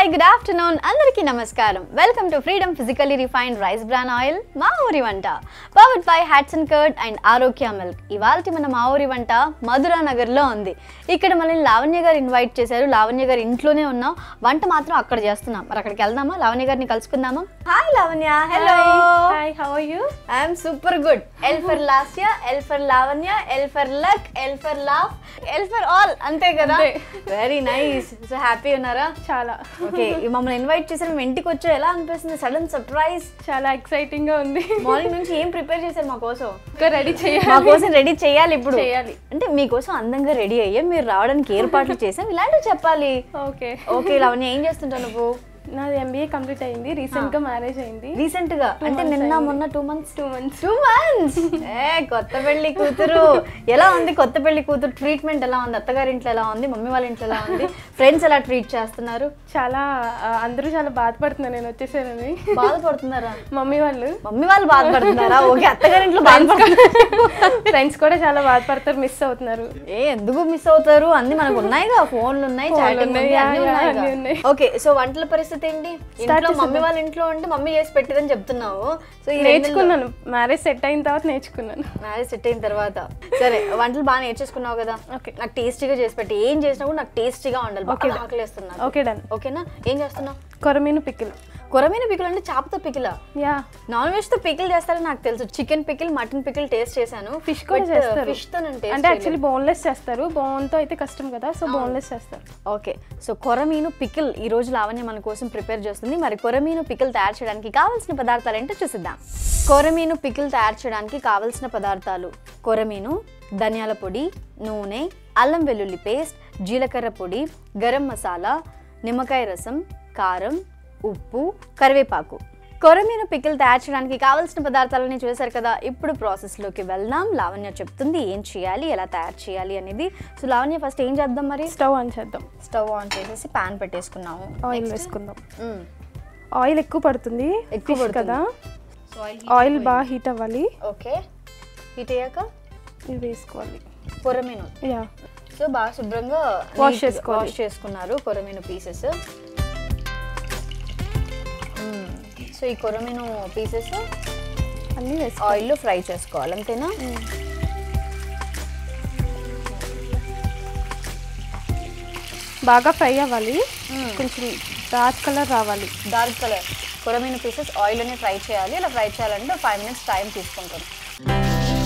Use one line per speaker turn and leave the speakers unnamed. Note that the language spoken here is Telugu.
Hi, good afternoon. Andariki namaskaram. Welcome to Freedom Physically Refined Rice Bran Oil, మా ఊరి వంట. Powered by Hatsun Curd and Arokya Milk. ఇవాల్టి మన మా ఊరి వంట మధురా నగర్ లో ఉంది. ఇక్కడ మనల్ని లావణ్య గారు ఇన్వైట్ చేశారు. లావణ్య గారు ఇంట్లోనే ఉన్నాం. వంట మాత్రం అక్కడ చేస్తున్నాం. మరి అక్కడికి వెళ్దామా? లావణ్య గారిని కలుసుకుందామా? Hi Lavanya. Hello.
Hi, how are you?
I am super good. L for Lasya, L for Lavanya, L for luck, L for laugh, L for all. అంతే కదా? Very nice. So happy ఉన్నారా?
చాలా.
ఓకే, మమ్మల్ని ఇన్వైట్ చేశారు. మేము ఇంటికి వచ్చా, ఎలా అనిపిస్తుంది? Sudden surprise.
చాలా ఎక్సైటింగ్ గా ఉంది.
మార్నింగ్ నుంచి ఏం ప్రిపేర్ చేశారు మా కోసం?
ఇంకా రెడీ చేయాలి.
మా కోసం రెడీ చేయాలి ఇప్పుడు.
చేయాలి
అంటే మీకోసం అందంగా రెడీ అయ్యాం, మీరు రావడానికి ఏర్పాట్లు చేసాం, ఇలాంటివి చెప్పాలి.
ఓకే
ఓకే లావణ్య, ఏం చేస్తుంటావు నువ్వు?
నాది ఎంబీఏ కంప్లీట్ అయింది. రీసెంట్ గా మ్యారేజ్ అయింది.
రీసెంట్ గా అంటే నిన్న మొన్న 2 months.
2 months.
కొత్త పెళ్లి కూతురు. ఎలా ఉంది కొత్త పెళ్లి కూతురు ట్రీట్మెంట్? ఎలా ఉంది అత్తగారి ఇంట్లో? ఎలా ఉంది మమ్మీ వాళ్ళ ఇంట్లో? ఎలా ఉంది? ఫ్రెండ్స్ ఎలా ట్రీట్ చేస్తున్నారు?
చాలా అందరూ చాలా బాధపడుతున్నారు నేను వచ్చేసానని.
బాధపడుతున్నారా?
మమ్మీ వాళ్ళు
బాధపడుతున్నారా? ఓకే, అత్తగారి ఇంట్లో బాధపడుతున్నారు.
ఫ్రెండ్స్ కూడా చాలా బాధపడతారు, మిస్ అవుతున్నారు.
ఎందుకు మిస్ అవుతారు? అన్ని మనకు ఉన్నాయిగా, ఫోన్లు ఉన్నాయి, చాటింగ్ ఉంది, అన్ని ఉన్నాయి. ఓకే, సో వంటల పరిస్థితి ఏంటి? ఇంట్లో మమ్మీ వాళ్ళ ఇంట్లో ఉంటే మమ్మీ చేసి పెట్టిదని చెప్తున్నావు. సో
నేర్చుకున్నాను, మ్యారేజ్ సెట్ అయిన తర్వాత నేర్చుకున్నాను.
మ్యారేజ్ సెట్ అయిన తర్వాత సరే, వంటలు బాగా నేర్చేసుకున్నావు కదా.
ఓకే,
నాకు టేస్టీగా చేసి పెట్టి, ఏం చేసినా కూడా నాకు టేస్టీగా ఉండాలి. బాగా ఆకలిస్తున్నా.
Okay done.
ఓకేనా? ఏం చేస్తున్నావు?
కొరమీను పికిల్.
కొరమీను పికిల్ అంటే చేపతో పికిలా?
యా,
నాన్ వెజ్ తో పికిల్ చేస్తారని నాకు తెలుసు. Chicken pickle, mutton pickle taste చేశాను.
ఫిష్ కూడా చేస్తారు.
ఫిష్ తో
అంటే యాక్చువల్లీ బోన్లెస్ చేస్తారు, బోన్ తో అయితే కష్టం కదా, సో బోన్లెస్ చేస్తారు.
ఓకే, సో కొరమీను పికిల్ ఈ రోజు లావణ్య మన కోసం ప్రిపేర్ చేస్తుంది. మరి కొరమీను పికిల్ తయారు చేయడానికి కావాల్సిన పదార్థాలు ఏంటో చూసిద్దాం. కొరమీను పికిల్ తయారు చేయడానికి కావాల్సిన పదార్థాలు: కొరమీను, ధనియాల పొడి, నూనె, అల్లం వెల్లుల్లి పేస్ట్, జీలకర్ర పొడి, గరం మసాలా, నిమ్మకాయ రసం, కారం, ఉప్పు, కరివేపాకు. కొరమీను పికిల్ తయారు చేయడానికి కావాల్సిన పదార్థాలని చూసారు కదా. ఇప్పుడు ప్రాసెస్లోకి వెళ్దాం. లావణ్య చెప్తుంది ఏం చేయాలి, ఎలా తయారు చేయాలి అనేది. సో లావణ్య, ఫస్ట్ ఏం చేద్దాం? మరి
స్టవ్ ఆన్ చేద్దాం.
స్టవ్ ఆన్ చేసేసి ప్యాన్ పెట్టేసుకున్నాము.
ఆయిల్ వేసుకుందాం. ఆయిల్ ఎక్కువ పడుతుంది,
ఎక్కువ
కదా. ఆయిల్ బాగా హీట్ అవ్వాలి.
ఓకే, హీట్ అయ్యాక
ఇవి వేసుకోవాలి.
కొరమీను.
యా,
సో బాగా శుభ్రంగా వాష్ చేసుకున్నారు కొరమీను పీసెస్. సో ఈ కొరమీను పీసెస్
అన్నీ
ఆయిల్లో ఫ్రై చేసుకోవాలి, అంతేనా?
బాగా ఫ్రై అవ్వాలి, కొంచెం డార్క్ కలర్ రావాలి.
డార్క్ కలర్ కొరమీను పీసెస్ ఆయిల్లోనే ఫ్రై చేయాలి. ఇలా ఫ్రై చేయాలంటే 5 minutes టైం తీసుకుంటుంది.